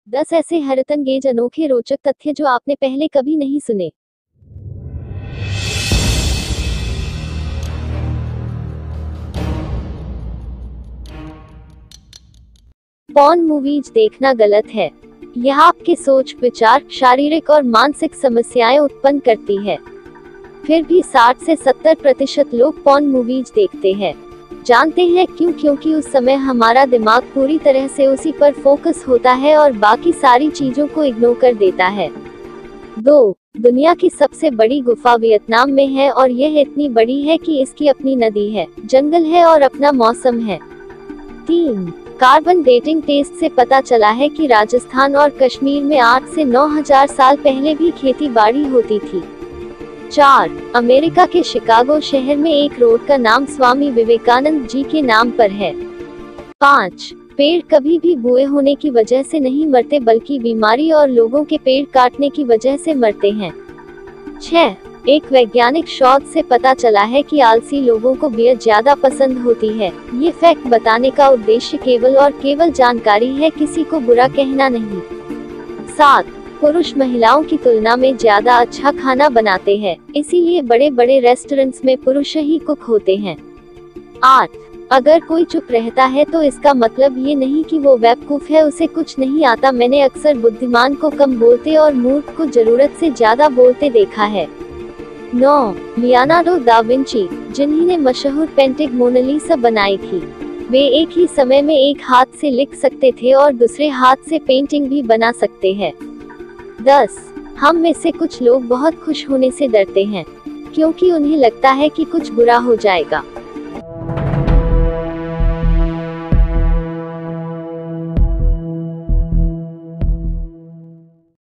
10 ऐसे हैरतअंगेज अनोखे रोचक तथ्य जो आपने पहले कभी नहीं सुने। पॉर्न मूवीज देखना गलत है। यह आपके सोच, विचार, शारीरिक और मानसिक समस्याएं उत्पन्न करती है। फिर भी 60 से 70% लोग पॉर्न मूवीज देखते हैं। जानते हैं क्यों? क्योंकि उस समय हमारा दिमाग पूरी तरह से उसी पर फोकस होता है और बाकी सारी चीजों को इग्नोर कर देता है। 2. दुनिया की सबसे बड़ी गुफा वियतनाम में है और यह इतनी बड़ी है कि इसकी अपनी नदी है, जंगल है और अपना मौसम है। 3. कार्बन डेटिंग टेस्ट से पता चला है कि राजस्थान और कश्मीर में 8 से 9,000 साल पहले भी खेती बाड़ी होती थी। 4. अमेरिका के शिकागो शहर में एक रोड का नाम स्वामी विवेकानंद जी के नाम पर है। 5. पेड़ कभी भी बूढ़े होने की वजह से नहीं मरते बल्कि बीमारी और लोगों के पेड़ काटने की वजह से मरते हैं। 6. एक वैज्ञानिक शोध से पता चला है कि आलसी लोगों को बियर ज्यादा पसंद होती है। ये फैक्ट बताने का उद्देश्य केवल और केवल जानकारी है, किसी को बुरा कहना नहीं। 7. पुरुष महिलाओं की तुलना में ज्यादा अच्छा खाना बनाते हैं, इसीलिए बड़े बड़े रेस्टोरेंट्स में पुरुष ही कुक होते हैं। 8. अगर कोई चुप रहता है तो इसका मतलब ये नहीं कि वो बेवकूफ है, उसे कुछ नहीं आता। मैंने अक्सर बुद्धिमान को कम बोलते और मूर्ख को जरूरत से ज्यादा बोलते देखा है। 9. लियोनार्डो दा विंची, जिन्होंने मशहूर पेंटिंग मोनालिसा बनाई थी, वे एक ही समय में एक हाथ से लिख सकते थे और दूसरे हाथ से पेंटिंग भी बना सकते हैं। 10. हम में से कुछ लोग बहुत खुश होने से डरते हैं, क्योंकि उन्हें लगता है कि कुछ बुरा हो जाएगा।